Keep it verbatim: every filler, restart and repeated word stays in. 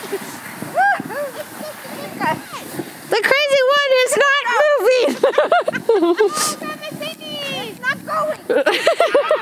The crazy one is not moving! Oh, it's not going!